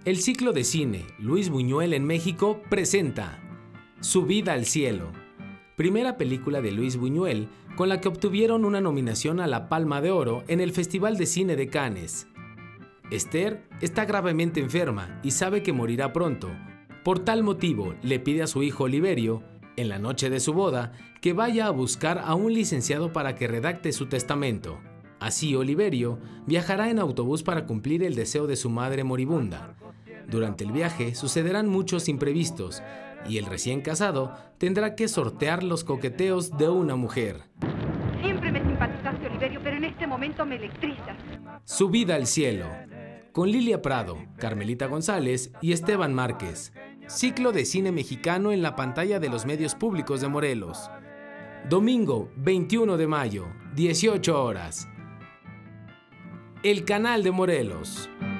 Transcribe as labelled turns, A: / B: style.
A: El ciclo de cine Luis Buñuel en México presenta Subida al cielo, primera película de Luis Buñuel con la que obtuvieron una nominación a la Palma de Oro en el Festival de Cine de Cannes. Esther está gravemente enferma y sabe que morirá pronto. Por tal motivo, le pide a su hijo Oliverio, en la noche de su boda, que vaya a buscar a un licenciado para que redacte su testamento. Así, Oliverio viajará en autobús para cumplir el deseo de su madre moribunda. Durante el viaje sucederán muchos imprevistos y el recién casado tendrá que sortear los coqueteos de una mujer.
B: Siempre me simpatizaste, Oliverio, pero en este momento me electrizas.
A: Subida al cielo, con Lilia Prado, Carmelita González y Esteban Márquez. Ciclo de cine mexicano en la pantalla de los medios públicos de Morelos. Domingo 21 de mayo, 18 horas. El canal de Morelos.